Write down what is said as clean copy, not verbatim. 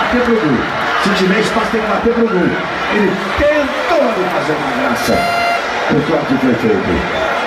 bater pro gol. Se tiver espaço, tem que bater pro gol. Ele tentou fazer uma graça. O corte foi feito.